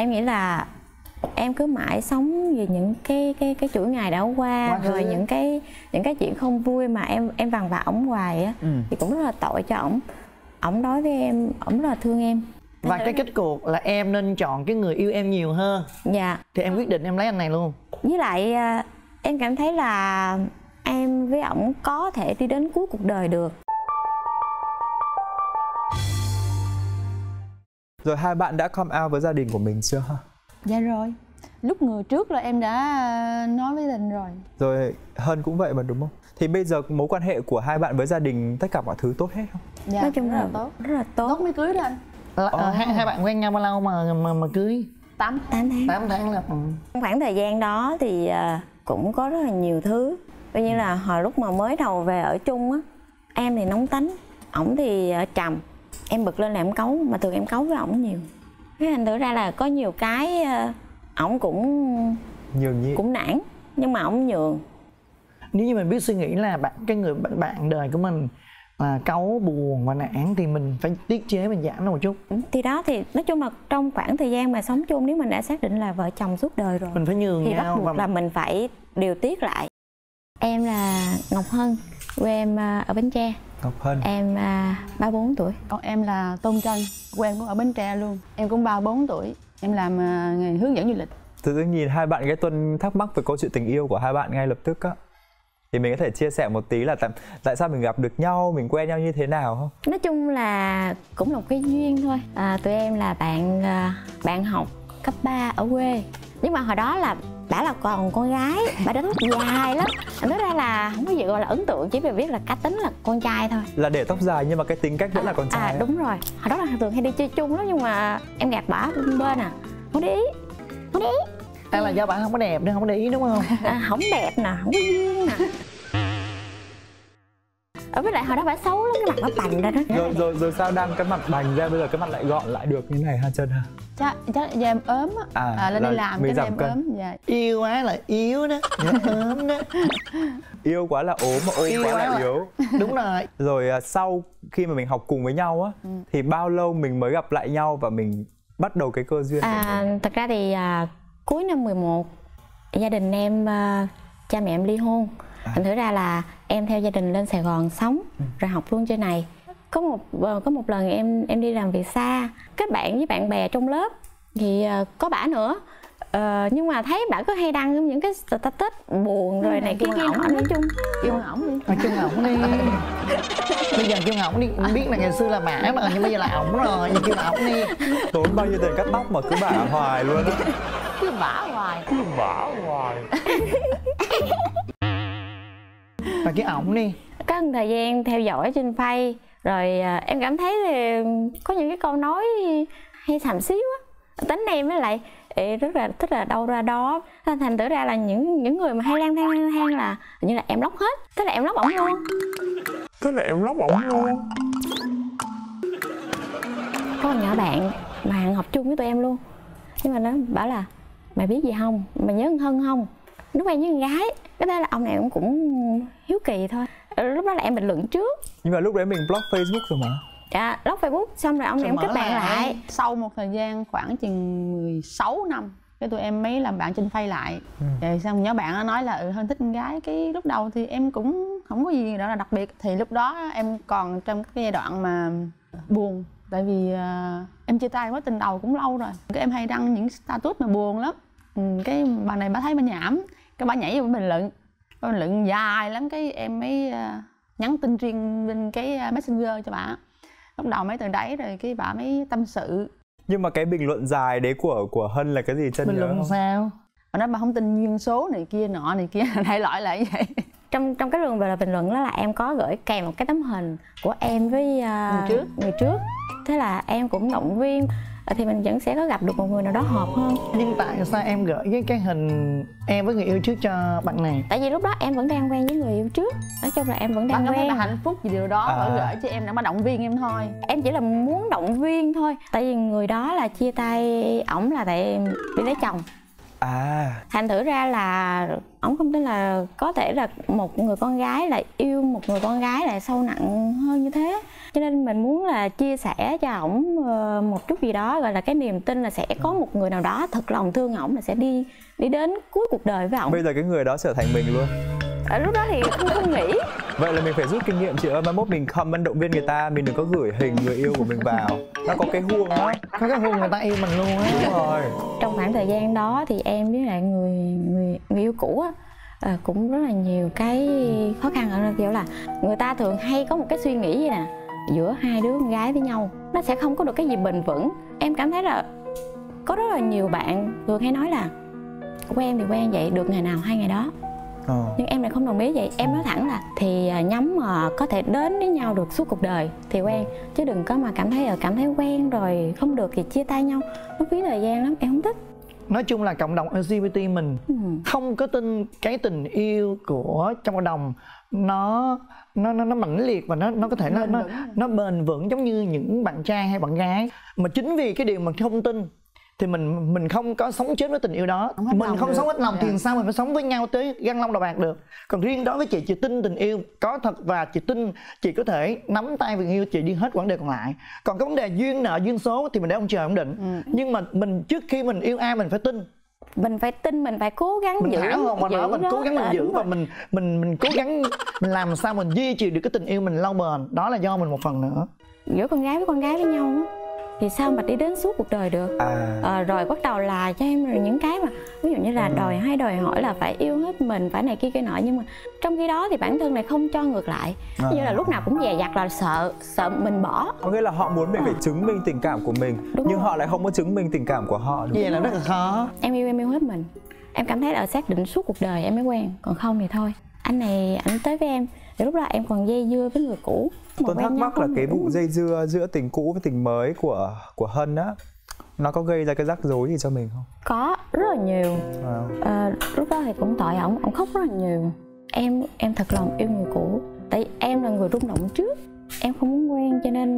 Em nghĩ là em cứ mãi sống vì những cái chuỗi ngày đã qua rồi những cái chuyện không vui mà em vằn vặt ổng hoài á, thì cũng rất là tội cho ổng. Ổng đối với em, ổng rất là thương em. Và cái kết cuộc là em nên chọn cái người yêu em nhiều hơn. Dạ. Thì em quyết định em lấy anh này luôn. Với lại em cảm thấy là em với ổng có thể đi đến cuối cuộc đời được. Rồi hai bạn đã come out với gia đình của mình chưa? Dạ rồi. Lúc người trước là em đã nói với Linh rồi. Rồi Hân cũng vậy mà đúng không? Thì bây giờ mối quan hệ của hai bạn với gia đình tất cả mọi thứ tốt hết không? Dạ, nói chung rất là là tốt. Rất là tốt. Tốt mới cưới đó anh. Hai bạn quen nhau bao lâu mà cưới? 8 tháng. 8 tháng là Trong khoảng thời gian đó thì cũng có rất là nhiều thứ. Coi như là hồi lúc mà mới đầu về ở chung á, em thì nóng tính, ổng thì trầm. Em bực lên là em cấu, mà thường em cấu với ổng nhiều. Cái thành thử ra là có nhiều cái ổng cũng nhường nhịn, cũng nản, nhưng mà ổng nhường. Nếu như mình biết suy nghĩ là cái người bạn đời của mình là cáu, buồn và nản thì mình phải tiết chế, mình giảm nó một chút. Thì đó, thì nói chung là trong khoảng thời gian mà sống chung, nếu mình đã xác định là vợ chồng suốt đời rồi, mình phải nhường thì nhau bắt buộc là mình phải điều tiết lại. Em là Ngọc Hân, quê em ở Bến Tre. Ngọc Hân. Em 34 tuổi. Còn em là Tôn Trân, quê em cũng ở Bến Tre luôn. Em cũng 34 tuổi. Em làm nghề hướng dẫn du lịch. Tự dưng nhìn hai bạn, cái Tuân thắc mắc về câu chuyện tình yêu của hai bạn ngay lập tức á. Thì mình có thể chia sẻ một tí là tại sao mình gặp được nhau, mình quen nhau như thế nào không? Nói chung là cũng là một cái duyên thôi. Tụi em là bạn học cấp 3 ở quê. Nhưng mà hồi đó là đã là còn con gái, bà đã tóc dài lắm. Thành nói ra là không có gì gọi là ấn tượng, chỉ vì biết là cá tính là con trai thôi. Là để tóc dài nhưng mà cái tính cách vẫn là con trai. Đúng rồi. Hồi đó là thường hay đi chơi chung lắm, nhưng mà em gạt bả bên không để ý. Không để ý. Hay là do bạn không có đẹp nên không có để ý đúng không? Không đẹp nè, không có duyên nè. Với lại hồi đó bả xấu lắm, cái mặt nó bành ra đó. Rồi sao đang cái mặt bành ra, bây giờ cái mặt lại gọn lại được như này ha Trân ha? Chắc do em ốm á. Lên đi làm cái em ốm. Dạ. Yêu quá là yếu đó, ốm đó. Yêu quá là ốm, mà ốm quá là yếu. Đúng rồi. Rồi sau khi mà mình học cùng với nhau á, thì bao lâu mình mới gặp lại nhau và mình bắt đầu cái cơ duyên? Thật ra thì cuối năm 11 gia đình em, cha mẹ em ly hôn. Thành thử ra là em theo gia đình lên Sài Gòn sống, rồi học luôn trên này. Có một lần em đi làm việc xa, kết bạn với bạn bè trong lớp thì có bả nữa. Nhưng mà thấy bả có hay đăng những cái status buồn rồi này kia nọ, nói chung Chung ổng đi. Chung ổng đi. Bây giờ chung ổng đi. Biết là ngày xưa là bả mà, nhưng bây giờ là ổng rồi, nhưng chung ổng đi. Tốn bao nhiêu tiền cắt tóc mà cứ bả hoài luôn á. Cứ bả hoài. Và cái ổng đi. Có một thời gian theo dõi trên Face, rồi em cảm thấy thì có những cái câu nói hay xàm xíu á. Tính em với lại rất là thích là đâu ra đó. Thành thử ra là những người mà hay lang thang là như là em lóc hết. Thế là em lóc ổng luôn. Có một nhỏ bạn mà học chung với tụi em luôn, nhưng mà nó bảo là mày biết gì không, mày nhớ con Hân không? Nó quen với con gái. Cái đó là ông này cũng hiếu kỳ thôi. Lúc đó là em bình luận trước. Nhưng mà lúc đấy mình block Facebook rồi mà. Dạ, block Facebook xong rồi ông này em kết bạn lại. Sau một thời gian khoảng chừng 16 năm, cái tụi em mới làm bạn trên Face lại. Rồi xong nhớ bạn nó nói là Hân thích con gái. Cái lúc đầu thì em cũng không có gì đó là đặc biệt. Thì lúc đó em còn trong cái giai đoạn mà buồn. Tại vì em chia tay với tình đầu cũng lâu rồi. Cái em hay đăng những status mà buồn lắm. Cái bà này bà thấy bà nhảm, cái bà nhảy vô bình luận dài lắm. Cái em mới nhắn tin riêng bên cái Messenger cho bà. Lúc đầu mấy từ đấy rồi cái bà mới tâm sự. Nhưng mà cái bình luận dài đấy của Hân là cái gì Trân nhớ không? Bình luận sao? Bà nói bà không tin duyên số này kia nọ này kia, đại loại là như vậy. Trong cái đường về là bình luận đó là em có gửi kèm một cái tấm hình của em với người trước. Thế là em cũng động viên thì mình vẫn sẽ có gặp được một người nào đó hợp hơn. Nhưng tại sao em gửi cái hình em với người yêu trước cho bạn này? Tại vì lúc đó em vẫn đang quen với người yêu trước. Nói chung là em vẫn đang quen. Bà quen. hạnh phúc vì điều đó, bà gửi cho em để mà động viên em thôi. Em chỉ là muốn động viên thôi. Tại vì người đó là chia tay ổng là tại đi lấy chồng. Thành thử ra là ổng không tin là có thể là một người con gái lại yêu một người con gái lại sâu nặng hơn như thế. cho nên mình muốn là chia sẻ cho ổng một chút gì đó, gọi là cái niềm tin là sẽ có một người nào đó thật lòng thương ổng là sẽ đi đến cuối cuộc đời với ổng. Bây giờ cái người đó trở thành mình luôn. Ở lúc đó thì không nghĩ. Vậy là mình phải rút kinh nghiệm chị ơi, mai mốt mình comment động viên người ta, mình đừng có gửi hình người yêu của mình vào. Nó có cái huông đó. Có cái huông người ta yêu mình luôn á. Đúng rồi. Trong khoảng thời gian đó thì em với lại người yêu cũ á, cũng rất là nhiều cái khó khăn ở kiểu là người ta thường hay có một cái suy nghĩ vậy nè, giữa hai đứa con gái với nhau nó sẽ không có được cái gì bền vững. Em cảm thấy là có rất là nhiều bạn thường hay nói là quen thì quen vậy, được ngày nào hay ngày đó. Nhưng em lại không đồng ý vậy. Em nói thẳng là thì nhắm mà có thể đến với nhau được suốt cuộc đời thì quen, chứ đừng có mà cảm thấy quen rồi không được thì chia tay nhau, nó phí thời gian lắm, em không thích. Nói chung là cộng đồng LGBT mình không có tin cái tình yêu của trong cộng đồng nó mãnh liệt và nó có thể nó bền vững giống như những bạn trai hay bạn gái. Mà chính vì cái điều mình không tin thì mình không có sống chết với tình yêu đó, mình không sống hết lòng thì sao mình phải sống với nhau tới găng long đầu bạc được. Còn riêng đối với chị tin tình yêu có thật và chị tin chị có thể nắm tay người yêu chị đi hết quãng đời còn lại. Còn cái vấn đề duyên nợ duyên số thì mình để ông trời ổng định. Nhưng mà mình trước khi mình yêu ai mình phải tin, mình phải cố gắng giữ, thả hồn mà nói, mình cố gắng mình giữ và mình cố gắng mình làm sao mình duy trì được cái tình yêu mình lâu bền. Đó là do mình một phần nữa. Giữa con gái với nhau á thì sao mà đi đến suốt cuộc đời được. Rồi bắt đầu là cho em rồi những cái mà ví dụ như là đòi hỏi là phải yêu hết mình, phải này kia nọ, nhưng mà trong khi đó thì bản thân này không cho ngược lại. Ví dụ là lúc nào cũng dè dặt là sợ mình bỏ. Có nghĩa là họ muốn mình phải chứng minh tình cảm của mình. Đúng nhưng rồi. Họ lại không có chứng minh tình cảm của họ. Vậy là rất là khó. Em yêu hết mình. Em cảm thấy là xác định suốt cuộc đời em mới quen, còn không thì thôi. Anh này ảnh tới với em thì lúc đó em còn dây dưa với người cũ. Tôi thắc mắc là cái vụ dây dưa giữa tình cũ với tình mới của Hân á, nó có gây ra cái rắc rối gì cho mình không? Có, rất là nhiều. Lúc đó thì cũng tội ổng khóc rất là nhiều. Em thật lòng yêu người cũ, tại em là người rung động trước, em không muốn quen cho nên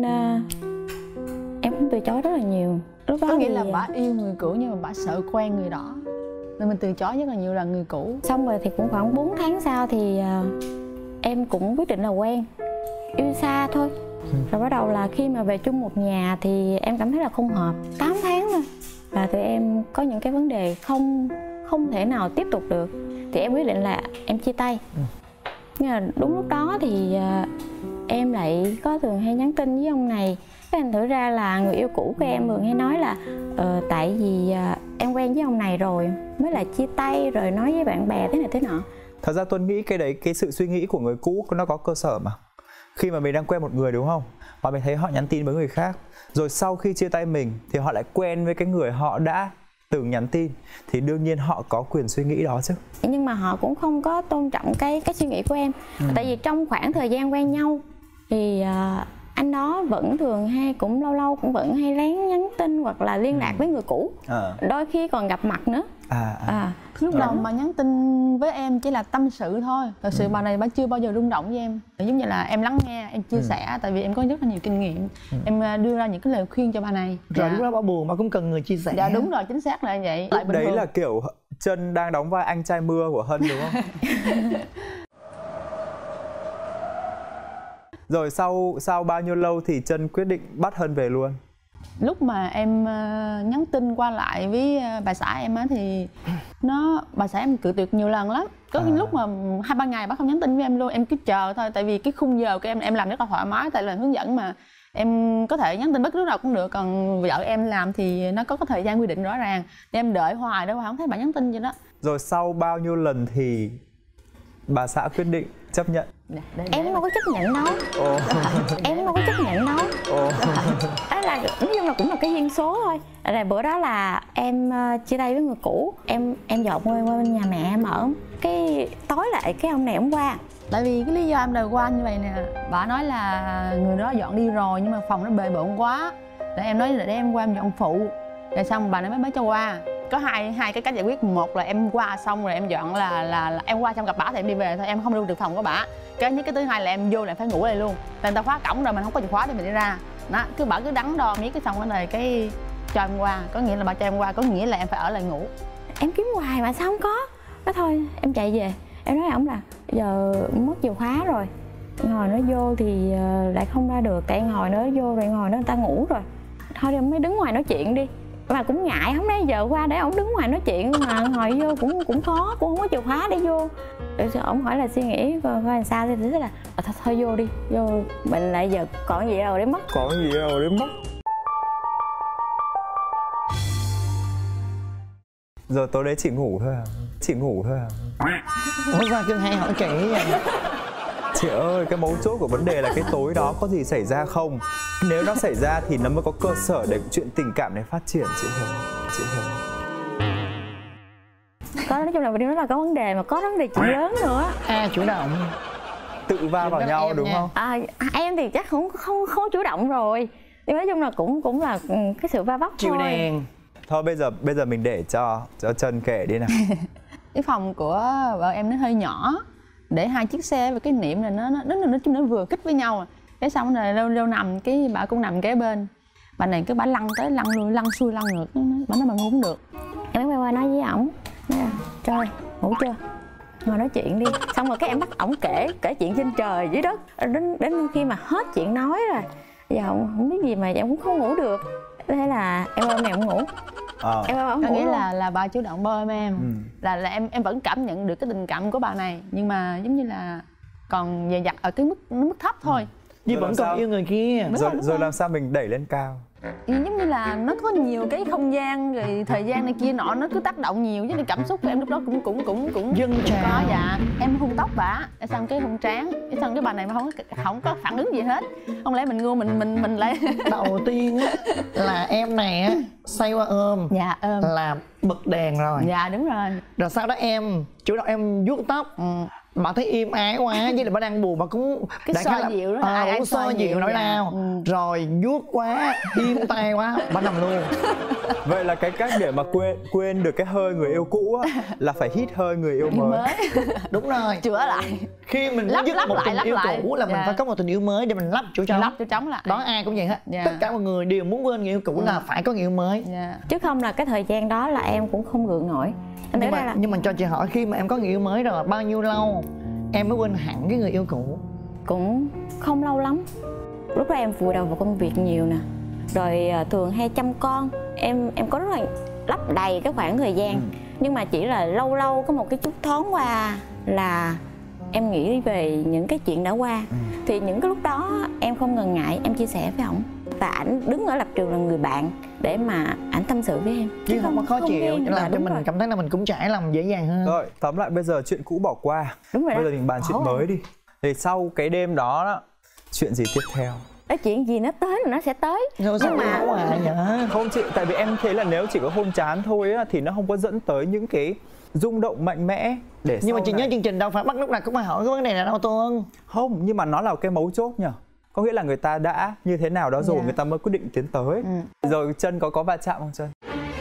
em cũng từ chối rất là nhiều. Lúc đó có nghĩa là bà yêu người cũ nhưng mà bà sợ quen người đó nên mình từ chối rất là nhiều là người cũ. Xong rồi thì cũng khoảng 4 tháng sau thì em cũng quyết định là quen, yêu xa thôi. Rồi bắt đầu là khi mà về chung một nhà thì em cảm thấy là không hợp. 8 tháng thôi và tụi em có những cái vấn đề không thể nào tiếp tục được thì em quyết định là em chia tay. Nhưng mà đúng lúc đó thì em lại có thường hay nhắn tin với ông này. Cái thành thử ra là người yêu cũ của em thường hay nói là tại vì em quen với ông này rồi mới là chia tay, rồi nói với bạn bè thế này thế nọ. Thật ra Tuân nghĩ cái đấy, cái sự suy nghĩ của người cũ nó có cơ sở mà. Khi mà mình đang quen một người đúng không, và mình thấy họ nhắn tin với người khác, rồi sau khi chia tay mình thì họ lại quen với cái người họ đã từng nhắn tin, thì đương nhiên họ có quyền suy nghĩ đó chứ. Nhưng mà họ cũng không có tôn trọng cái suy nghĩ của em. Tại vì trong khoảng thời gian quen nhau thì anh đó vẫn thường hay cũng lâu cũng vẫn hay lén nhắn tin hoặc là liên lạc với người cũ, đôi khi còn gặp mặt nữa. Lúc đầu mà nhắn tin với em chỉ là tâm sự thôi. Thật sự bà này bà chưa bao giờ rung động với em. Giống như là em lắng nghe, em chia sẻ, tại vì em có rất là nhiều kinh nghiệm. Em đưa ra những cái lời khuyên cho bà này. Rồi lúc đó bà buồn mà cũng cần người chia sẻ. Dạ đúng rồi, chính xác là vậy. Lúc đấy là kiểu Trân đang đóng vai anh trai mưa của Hân đúng không? Rồi sau bao nhiêu lâu thì Trân quyết định bắt Hân về luôn? Lúc mà em nhắn tin qua lại với bà xã em á thì bà xã em cự tuyệt nhiều lần lắm. Có lúc mà 2-3 ngày bác không nhắn tin với em luôn, em cứ chờ thôi. Tại vì cái khung giờ của em làm rất là thoải mái, tại là hướng dẫn mà em có thể nhắn tin bất cứ lúc nào cũng được. Còn vợ em làm thì nó có thời gian quy định rõ ràng, thì em đợi hoài không thấy bà nhắn tin gì đó. Rồi sau bao nhiêu lần thì bà xã quyết định chấp nhận? Em không có chấp nhận đâu. Em không có chấp nhận đâu. Đó là nói chung là cũng là cái duyên số thôi. Rồi bữa đó là em chia tay với người cũ, em dọn qua bên nhà mẹ em ở. Cái tối lại cái ông này ông qua. Tại vì cái lý do em đòi qua như vậy nè, bà nói là người đó dọn đi rồi nhưng mà phòng nó bề bộn quá, để em nói là để em qua em dọn phụ. Rồi xong bà nói mới cho qua. Có hai cái cách giải quyết. Một là em qua xong rồi em dọn là em qua xong gặp bả thì em đi về thôi, em không lưu được phòng của bả. Cái thứ hai là em vô là em phải ngủ đây luôn, tại người ta khóa cổng rồi mình không có chìa khóa để mình đi ra đó. Bả cứ đắn đo miết cái xong cái này cái cho em qua, có nghĩa là bà cho em qua, có nghĩa là em phải ở lại ngủ. Em kiếm hoài mà sao không có. Đó thôi em chạy về, em nói ổng là giờ mất chìa khóa rồi, ngồi nó vô thì lại không ra được, tại ngồi nó vô rồi ngồi nó người ta ngủ rồi, thôi đi mới đứng ngoài nói chuyện đi, mà cũng ngại không lẽ giờ qua để ổng đứng ngoài nói chuyện mà ngồi vô cũng khó, cũng không có chìa khóa để vô. Rồi ổng hỏi là suy nghĩ coi làm sao thì thế là thôi vô đi, vô mình lại giờ còn gì đâu để mất, Có gì đâu để mất. Giờ tối đấy chị ngủ thôi à? Chị ngủ thôi à? Ủa sao Cưng hay hỏi kỹ vậy? Chị ơi, cái mấu chốt của vấn đề là cái tối đó có gì xảy ra không? Nếu nó xảy ra thì nó mới có cơ sở để chuyện tình cảm này phát triển, chị hiểu không? Chị hiểu không? Có, nói chung là điều đó là có vấn đề, mà có vấn đề chuyện lớn nữa. Chủ động Tự va vào nhau đúng không? Em thì chắc không chủ động rồi, nhưng nói chung là cũng là cái sự va vấp thôi. Chịu đèn. Thôi bây giờ mình để cho Trân kể đi nào. Cái phòng của vợ em nó hơi nhỏ, để 2 chiếc xe và cái niệm là nói chung nó vừa kích với nhau. Cái xong rồi lâu nằm, cái bà cũng nằm kế bên, bà này cứ bà lăn tới lăn lui, lăn xuôi lăn ngược, bà nói bà ngủ không được. Em mới quay qua nói với ổng, trời ngủ chưa, ngồi nói chuyện đi. Xong rồi cái em bắt ổng kể chuyện trên trời dưới đất, đến khi mà hết chuyện nói rồi, giờ không biết gì mà em cũng không ngủ được, thế là em ôm mẹ ổng ngủ. Em ôm ổng ngủ. Có nghĩa là bà chủ động bơm em, là em vẫn cảm nhận được cái tình cảm của bà này, nhưng mà giống như là còn dè dặt ở cái mức thấp thôi. Nhưng vẫn còn yêu người kia. Rồi làm sao mình đẩy lên cao? Giống như là nó có nhiều cái không gian rồi thời gian này kia nọ, nó cứ tác động nhiều, với cảm xúc của em lúc đó cũng dâng trào. Có, dạ em hôn tóc bả, xong cái hôn trán, xong cái bà này mà không có phản ứng gì hết. Không lẽ mình ngu mình lại Đầu tiên á là em này á xoay qua ôm. Dạ ôm là bật đèn rồi. Dạ đúng rồi. Rồi sau đó em chủ động em vuốt tóc. Bà thấy im ái quá, với lại bà đang buồn, bà cũng cái xoa dịu đó, cũng xoa dịu nỗi đau. Rồi vuốt quá, im tay quá, bà nằm luôn. Vậy là cái cách để mà quên được cái hơi người yêu cũ á, là phải hít hơi người yêu mới. Đúng rồi. Chữa lại. Khi mình muốn dứt một tình yêu cũ là mình phải có một tình yêu mới để mình lắp chỗ trống lại. Đó ai cũng vậy hết. Tất cả mọi người đều muốn quên người yêu cũ là phải có người yêu mới. Chứ không là cái thời gian đó là em cũng không gượng nổi. Nhưng mà cho chị hỏi, khi mà em có người yêu mới rồi bao nhiêu lâu em mới quên hẳn cái người yêu cũ? Cũng không lâu lắm. Lúc đó em vùi đầu vào công việc nhiều nè, rồi thường hay chăm con, em có rất là lấp đầy cái khoảng thời gian. Nhưng mà chỉ là lâu có một cái chút thoáng qua là em nghĩ về những cái chuyện đã qua. Thì những cái lúc đó em không ngần ngại em chia sẻ với ổng, và ảnh đứng ở lập trường là người bạn để mà ảnh tâm sự với em, chứ không có khó chịu, làm cho mình cảm thấy là mình cũng trải lòng dễ dàng hơn. Rồi tóm lại bây giờ chuyện cũ bỏ qua. Đúng rồi. Bây giờ mình bàn chuyện mới đi. Thì sau cái đêm đó, chuyện gì tiếp theo? Cái chuyện gì nó tới là nó sẽ tới. Nhưng mà không chị, tại vì em thấy là nếu chỉ có hôn chán thôi á, thì nó không có dẫn tới những cái rung động mạnh mẽ. Để nhưng mà chị nhớ chương trình đâu phải bắt lúc nào cũng phải hỏi cái vấn đề này đâu Tuân. Không, nhưng mà nó là cái mấu chốt nhỉ. Có nghĩa là người ta đã như thế nào đó rồi người ta mới quyết định tiến tới. Rồi Trân có va chạm không Trân?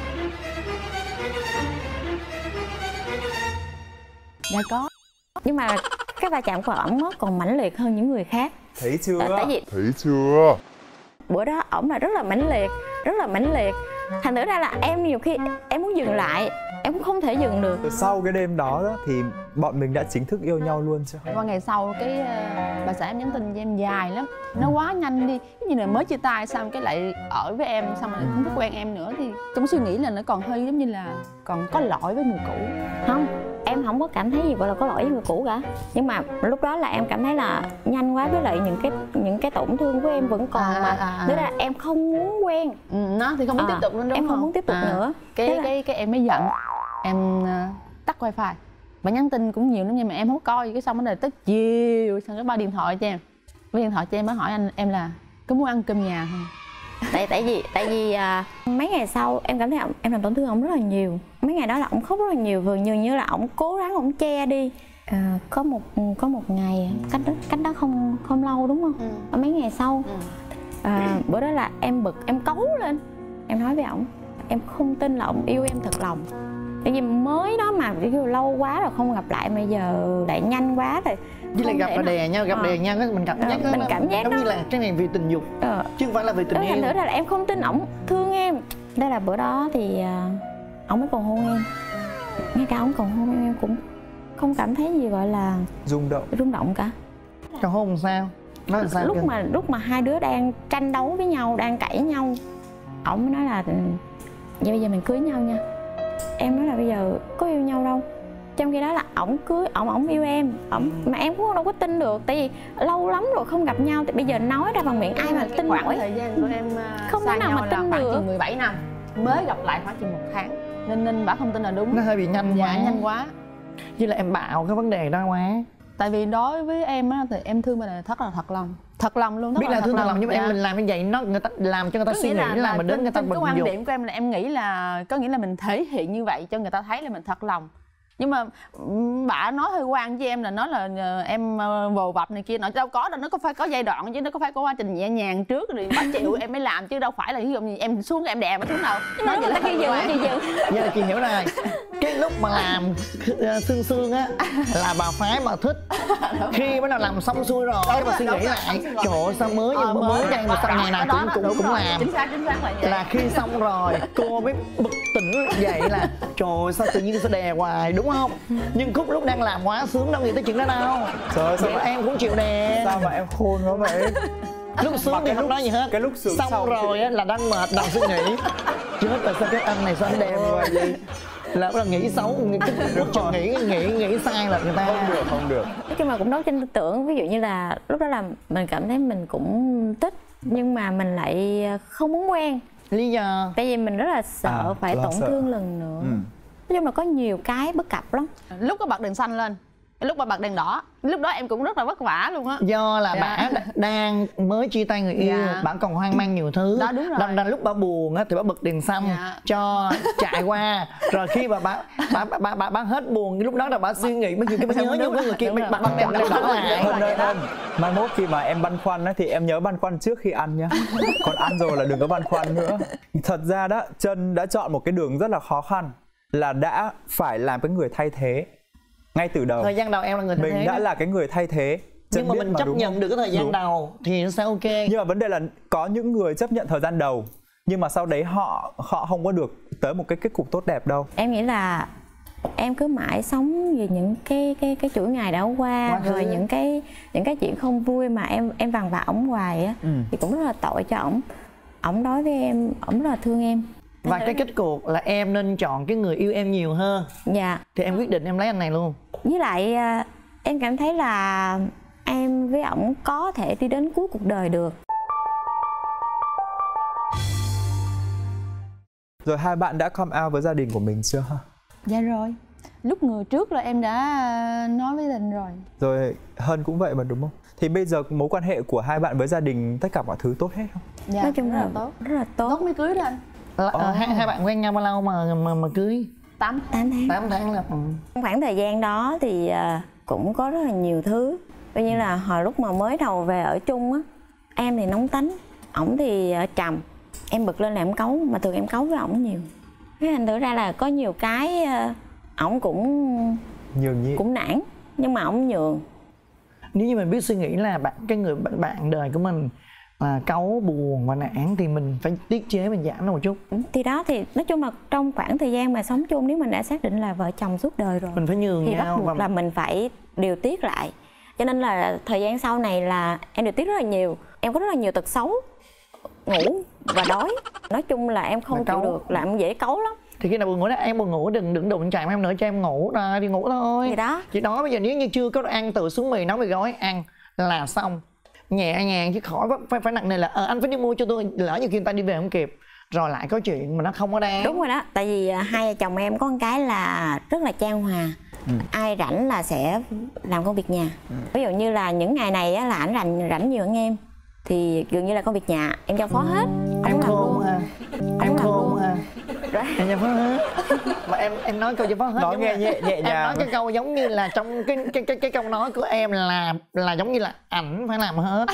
Dạ có. Nhưng mà cái va chạm của ổng còn mãnh liệt hơn những người khác. Thấy chưa? Thấy chưa? Bữa đó ổng là rất là mãnh liệt. Thành thử ra là em nhiều khi em muốn dừng lại, em cũng không thể dừng được. Từ sau cái đêm đó thì bọn mình đã chính thức yêu nhau luôn chưa? Qua ngày sau cái bà xã em nhắn tin cho em dài lắm, nó quá nhanh đi, như là mới chia tay xong cái lại ở với em, xong rồi không thích quen em nữa. Thì trong suy nghĩ là nó còn hơi giống như là còn có lỗi với người cũ. Không, em không có cảm thấy gì gọi là có lỗi với người cũ cả. Nhưng mà lúc đó là em cảm thấy là nhanh quá, với lại những cái tổn thương của em vẫn còn Tức là em không muốn quen. Nó thì không muốn tiếp tục luôn, đúng em không muốn tiếp tục nữa. Cái em mới giận, em tắt wifi. Bà nhắn tin cũng nhiều lắm nhưng mà em không coi, cái xong rồi tới chiều xong cái ba điện thoại cho em. Ba điện thoại cho em mới hỏi em là có muốn ăn cơm nhà không? Tại vì mấy ngày sau em cảm thấy em làm tổn thương ông rất là nhiều. Mấy ngày đó là ông khóc rất là nhiều, vừa như là ông cố gắng ông che đi. Có một ngày cách đó không lâu đúng không? Ở mấy ngày sau bữa đó là em bực, em cáu lên, em nói với ổng em không tin là ổng yêu em thật lòng. Tại vì mới đó mà lâu quá rồi không gặp lại, bây giờ lại nhanh quá rồi. Với lại gặp là đè nhau, mình cảm giác giống như là cái này vì tình dục chứ không phải là vì tình yêu. Thành thử ra là em không tin ổng thương em. Đây là bữa đó thì ổng mới còn hôn em, ngay cả ổng còn hôn em cũng không cảm thấy gì gọi là rung động cả. Cầu hôn sao? Nói là sao? Lúc mà hai đứa đang tranh đấu với nhau, đang cãi nhau, ổng mới nói là vậy bây giờ mình cưới nhau nha. Em nói là bây giờ có yêu nhau đâu. Trong khi đó là ổng cưới, ổng yêu em, mà em cũng đâu có tin được, tại vì lâu lắm rồi không gặp nhau, thì bây giờ nói ra bằng miệng ai mà tin nổi. Khoảng thời gian của em không thể nào mà tin khoảng được. chừng 17 năm mới gặp lại khoảng chừng 1 tháng, nên bảo không tin là đúng. Nó hơi bị nhanh dạ, quá. nhanh quá. Với là em bạo cái vấn đề đó quá. Tại vì đối với em á thì em thương mình là thật lòng luôn. Biết là thương thật lòng, nhưng mà em mình làm như vậy người ta làm cho người ta suy nghĩ là mình đến người ta cái bình quan dục. điểm của em là em nghĩ là có nghĩa là mình thể hiện như vậy cho người ta thấy là mình thật lòng. Nhưng mà bà nói hơi quan với em là nói là em vồ vập này kia, đâu có đâu, nó có phải có giai đoạn chứ, nó có phải có quá trình nhẹ nhàng trước rồi bắt chịu em mới làm, chứ đâu phải là ví dụ như em xuống em đè mà xuống đâu. Nói vậy là khi dừng, chị dừng. Vậy là chị hiểu rồi. Cái lúc mà làm xương á là bà phái mà thích. Khi bắt đầu làm xong xuôi rồi cái bà suy nghĩ lại, trời ơi sao mới đây mà sao ngày nào cũng làm. Chính xác là vậy. Là khi xong rồi cô mới bực tỉnh vậy là trời ơi sao tự nhiên sao đè hoài, đúng không? Nhưng Cúc lúc đang làm quá sướng đâu nghĩ tới chuyện đó đâu. Trời ơi, Vậy mà em cũng chịu đè. Sao mà em khôn quá vậy? Lúc sướng thì không nói gì hết. Cái lúc sướng xong rồi á là đang mệt đầu suy nghĩ chết rồi sao cái anh này sao anh đè hoài vậy, là bắt đầu nghĩ xấu, nghĩ sai là người ta không được. Nói chung là cũng đấu tranh tư tưởng, ví dụ như là lúc đó là mình cảm thấy mình cũng thích nhưng mà mình lại không muốn quen. Lý do? Tại vì mình rất là sợ phải tổn thương lần nữa. Nói chung là có nhiều cái bất cập lắm. Lúc có bật đèn xanh lên, lúc mà bật đèn đỏ, lúc đó em cũng rất là vất vả luôn á. Do là bả đang mới chia tay người yêu, bả còn hoang mang nhiều thứ. Đó, đúng rồi. Đâm ra lúc bả buồn á thì bả bật đèn xanh cho chạy qua, rồi khi mà bả hết buồn, lúc đó là bả suy nghĩ mấy cái bả nhớ như người kia, bả bật đèn đỏ lại. Không. Mai mốt khi mà em băn khoăn á thì em nhớ băn khoăn trước khi ăn nhá. Còn ăn rồi là đừng có băn khoăn nữa. Thật ra đó, Trân đã chọn một cái đường rất là khó khăn, là đã phải làm cái người thay thế ngay từ đầu. Thời gian đầu em là người thay thế. Mình đã là cái người thay thế. Nhưng mà mình chấp nhận được cái thời gian đầu thì nó sẽ ok. Nhưng mà vấn đề là có những người chấp nhận thời gian đầu nhưng mà sau đấy họ không có được tới một cái kết cục tốt đẹp đâu. Em nghĩ là em cứ mãi sống vì những cái chuỗi ngày đã qua rồi những cái chuyện không vui mà em vằn vạ ổng hoài á, thì cũng rất là tội cho ổng. Ổng đối với em, ổng rất là thương em. Và cái kết cuộc là em nên chọn cái người yêu em nhiều hơn. Dạ. Thì em quyết định em lấy anh này luôn. Với lại em cảm thấy là em với ổng có thể đi đến cuối cuộc đời được. Rồi hai bạn đã come out với gia đình của mình chưa ha? Dạ rồi. Lúc người trước là em đã nói với đình rồi. Rồi Hân cũng vậy mà đúng không? Thì bây giờ mối quan hệ của hai bạn với gia đình tất cả mọi thứ tốt hết không? Dạ, nói chung là tốt. Rất là tốt. Tốt mới cưới lên. Hai bạn quen nhau bao lâu mà cưới? 8 tháng. 8 tháng là Trong khoảng thời gian đó thì cũng có rất là nhiều thứ. Coi như là hồi lúc mà mới đầu về ở chung á, em thì nóng tính, ổng thì trầm. Em bực lên là em cấu, mà thường em cấu với ổng nhiều. Cái thành thử ra là có nhiều cái ổng cũng nhường nhịn, cũng nản, nhưng mà ổng nhường. Nếu như mình biết suy nghĩ là cái người bạn đời của mình cáu, buồn và nản thì mình phải tiết chế, mình giảm nó một chút. Thì đó, thì nói chung là trong khoảng thời gian mà sống chung, nếu mình đã xác định là vợ chồng suốt đời rồi, mình phải nhường thì nhau bắt buộc là mình phải điều tiết lại. Cho nên là thời gian sau này là em điều tiết rất là nhiều. Em có rất là nhiều tật xấu, ngủ và đói. Nói chung là em không chịu được, là em dễ cáu lắm. Thì khi nào buồn ngủ đó em buồn ngủ đừng đụng chạm em nữa, cho em ngủ rồi đi ngủ thôi. Thì đó. Chị nói bây giờ nếu như chưa có ăn, tự xuống mì nấu mì gói ăn là xong, nhẹ nhàng chứ khỏi phải nặng nề là anh phải đi mua cho tôi, lỡ như khi người ta đi về không kịp rồi lại có chuyện mà nó không có đáng. Đúng rồi đó, tại vì hai vợ chồng em có một cái là rất là chan hòa. Ai rảnh là sẽ làm công việc nhà. Ví dụ như là những ngày này á, là ảnh rảnh nhiều hơn em, thì dường như là công việc nhà em giao phó hết. Em khôn ha, em khôn ha, em giao phó hết. Mà em nói câu giao phó hết, nói nghe nhẹ nhàng. Em nói cái câu giống như là trong cái câu nói của em là giống như là ảnh phải làm hết.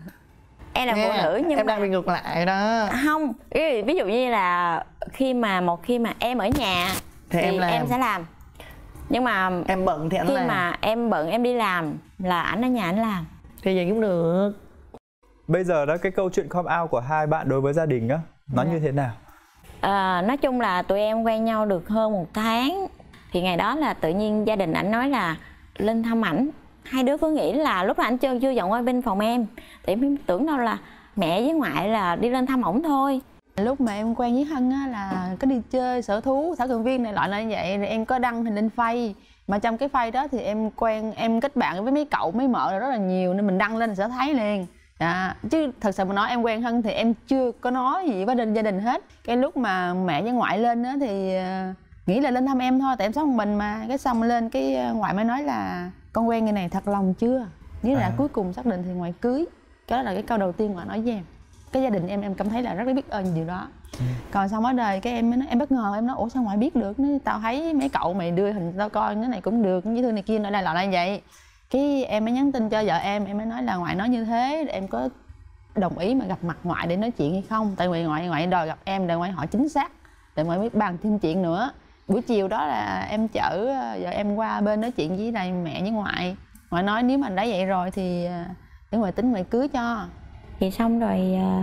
Em là phụ nữ nhưng em đang bị ngược lại đó. Không, ví dụ như là khi mà em ở nhà thì em sẽ làm. Nhưng mà em bận thì anh khi làm. mà em bận em đi làm là ảnh ở nhà ảnh làm. Thì vậy cũng được. Bây giờ đó, cái câu chuyện come out của hai bạn đối với gia đình á, nó như thế nào? Nói chung là tụi em quen nhau được hơn 1 tháng. Thì ngày đó là tự nhiên gia đình ảnh nói là lên thăm ảnh. Hai đứa cứ nghĩ là lúc đó anh chưa dọn qua bên phòng em, thì em tưởng đâu là mẹ với ngoại là đi lên thăm ổng thôi. Lúc mà em quen với Hân á là có đi chơi sở thú, thảo cầm viên này loại như vậy, rồi em có đăng hình lên Face. Mà trong cái Face đó thì em kết bạn với mấy cậu mấy mợ rất là nhiều, nên mình đăng lên sẽ thấy liền. Chứ thật sự mà nói em quen Hân thì em chưa có nói gì với gia đình hết. Cái lúc mà mẹ với ngoại lên á thì nghĩ là lên thăm em thôi, tại em sống một mình mà. Cái xong lên cái ngoại mới nói là con quen người này thật lòng chưa, với là cuối cùng xác định thì ngoại cưới. Cái đó là cái câu đầu tiên ngoại nói với em. Cái gia đình em cảm thấy là rất là biết ơn điều đó. Còn xong ở đời cái em mới nói, em bất ngờ, em nói ủa sao ngoại biết được, nó tao thấy mấy cậu mày đưa hình tao coi cái này cũng được, với thương này kia, nói là vậy. Cái em mới nhắn tin cho vợ em mới nói là ngoại nói như thế, em có đồng ý mà gặp mặt ngoại để nói chuyện hay không, tại vì ngoại đòi gặp em để ngoại hỏi chính xác, để ngoại biết bàn thêm chuyện nữa. Buổi chiều đó là em chở vợ em qua bên nói chuyện với lại mẹ với ngoại. Ngoại nói nếu mà đã vậy rồi thì để ngoại tính ngoại cưới cho. Thì xong rồi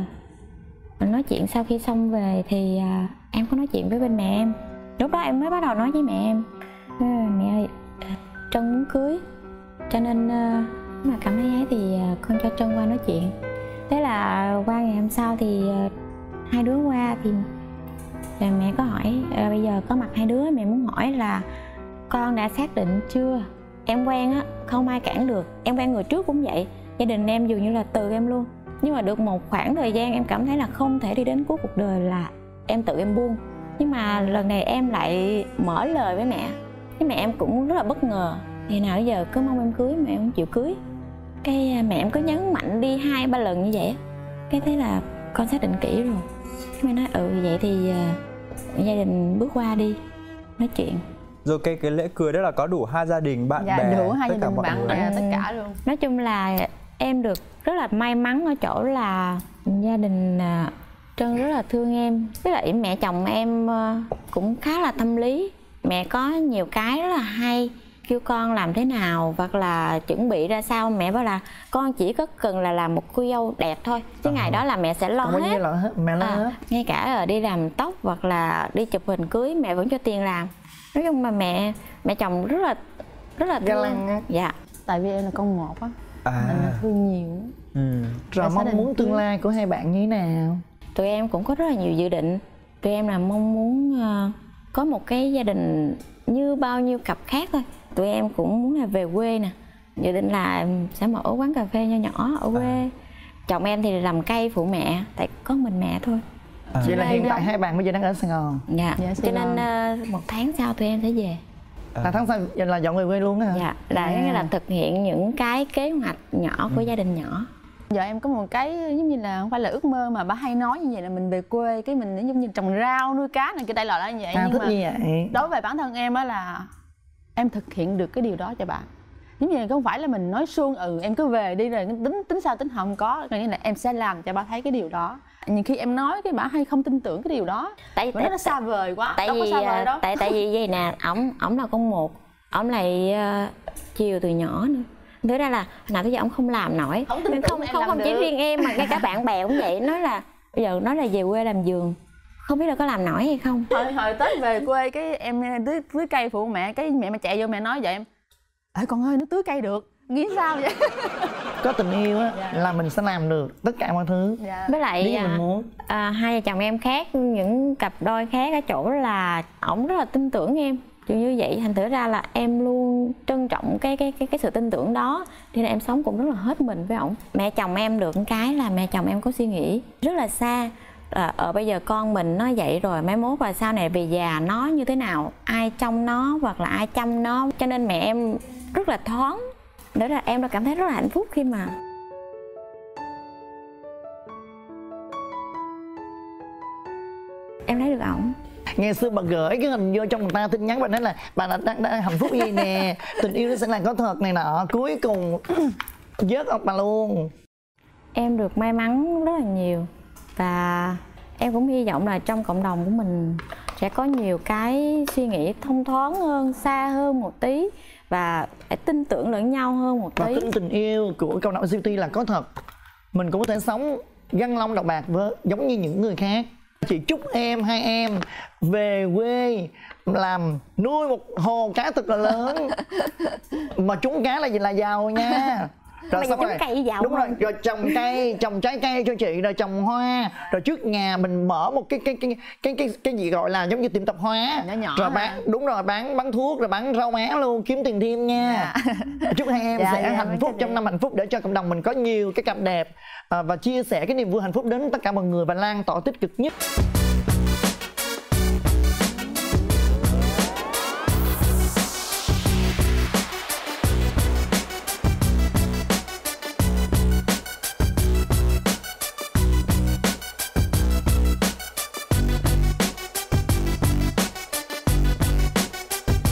mình nói chuyện, sau khi xong về thì em có nói chuyện với bên mẹ em. Lúc đó em mới bắt đầu nói với mẹ em, mẹ ơi, Trân muốn cưới, cho nên mà cảm thấy ấy thì con cho Trân qua nói chuyện. Thế là qua ngày hôm sau thì hai đứa qua thì mẹ có hỏi bây giờ có mặt hai đứa, mẹ muốn hỏi là con đã xác định chưa. Em quen á không ai cản được, em quen người trước cũng vậy, gia đình em dường như là từ em luôn. Nhưng mà được một khoảng thời gian em cảm thấy là không thể đi đến cuối cuộc đời là em tự em buông. Nhưng mà lần này em lại mở lời với mẹ, cái mẹ em cũng rất là bất ngờ. Thì nào bây giờ cứ mong em cưới, mẹ em không chịu cưới. Cái mẹ em cứ nhấn mạnh đi 2-3 lần như vậy. Cái thế là con xác định kỹ rồi. Cái mẹ nói vậy thì gia đình bước qua đi, nói chuyện. Rồi cái lễ cưới đó là có đủ hai gia đình, bạn bè, đủ hai gia đình bạn bè tất cả luôn. Nói chung là em được rất là may mắn ở chỗ là gia đình Trân rất là thương em. Với lại mẹ chồng em cũng khá là tâm lý. Mẹ có nhiều cái rất là hay, kêu con làm thế nào hoặc là chuẩn bị ra sao. Mẹ bảo là con chỉ có cần là làm một cô dâu đẹp thôi, chứ ngày đó là mẹ sẽ lo hết. Mẹ lo hết. Ngay cả đi làm tóc hoặc là đi chụp hình cưới mẹ vẫn cho tiền làm. Nói chung mà mẹ chồng rất là thương. Dạ. Tại vì em là con một á, nên là thương nhiều. Rồi mong muốn tương lai của hai bạn như thế nào? Tụi em cũng có rất là nhiều dự định. Tụi em là mong muốn có một cái gia đình như bao nhiêu cặp khác thôi. Tụi em cũng muốn là về quê nè, dự định là sẽ mở quán cà phê nho nhỏ ở quê. Chồng em thì làm cây phụ mẹ, tại có mình mẹ thôi. Vậy là hiện tại hai bạn bây giờ đang ở Sài Gòn. Dạ, cho nên 1 tháng sau tụi em sẽ về. Là tháng sau là dọn về quê luôn đó hả? Dạ, nghĩa là thực hiện những cái kế hoạch nhỏ của gia đình nhỏ. Giờ em có một cái giống như là không phải là ước mơ mà bà hay nói như vậy, là mình về quê cái mình giống như trồng rau nuôi cá này kia đại loại là như vậy. Nhưng thích mà như vậy. đối với bản thân em á là em thực hiện được cái điều đó cho bạn. Giống như không phải là mình nói suông em cứ về đi rồi tính sao tính không có, nghĩa là em sẽ làm cho bà thấy cái điều đó. Nhưng khi em nói cái bà hay không tin tưởng cái điều đó, tại nó xa vời quá. Tại vì tại vì vậy nè, ổng là con một, ổng lại chiều từ nhỏ nữa. Thế ra là nào tới giờ ổng không làm nổi. Không chỉ riêng em mà ngay cả bạn bè cũng vậy, nói là bây giờ nói là về quê làm vườn, không biết là có làm nổi hay không. Hồi Tết về quê cái em tưới cây phụ mẹ, cái mẹ mà chạy vô mẹ nói vậy em: con ơi, nó tưới cây được, nghĩ sao vậy? Có tình yêu á là mình sẽ làm được tất cả mọi thứ. Với lại mình muốn. Hai vợ chồng em khác những cặp đôi khác ở chỗ là ổng rất là tin tưởng em. Kiểu như vậy thành thử ra là em luôn trân trọng cái sự tin tưởng đó, thì em sống cũng rất là hết mình với ổng. Mẹ chồng em được cái là mẹ chồng em có suy nghĩ rất là xa. Bây giờ con mình nó vậy rồi, mai mốt và sau này về già nó như thế nào, ai trông nó hoặc là ai chăm nó. Cho nên mẹ em rất là thoáng, để là em đã cảm thấy rất là hạnh phúc khi mà em lấy được ổng. Ngày xưa bà gửi cái hình vô trong người ta tin nhắn, bà nói là bà đang hạnh phúc gì nè, tình yêu nó sẽ là có thật này nọ, cuối cùng vớt ông bà luôn. Em được may mắn rất là nhiều, và em cũng hy vọng là trong cộng đồng của mình sẽ có nhiều cái suy nghĩ thông thoáng hơn, xa hơn một tí, và phải tin tưởng lẫn nhau hơn một tí. Và tin tình yêu của cộng đồng LGBT là có thật. Mình cũng có thể sống găng long độc bạc với giống như những người khác. Chị chúc hai em về quê làm nuôi một hồ cá thật là lớn, mà trúng cá là giàu nha. Rồi xong rồi cây giàu đúng rồi, rồi trồng cây, trồng trái cây cho chị, rồi trồng hoa, rồi trước nhà mình mở một cái gì gọi là giống như tiệm tạp hóa nhỏ nhỏ rồi bán, đúng rồi, bán thuốc, rồi bán rau má luôn, kiếm tiền thêm nha. Chúc hai em sẽ hạnh phúc trong năm hạnh phúc, để cho cộng đồng mình có nhiều cái cặp đẹp và chia sẻ cái niềm vui hạnh phúc đến tất cả mọi người và lan tỏa tích cực nhất.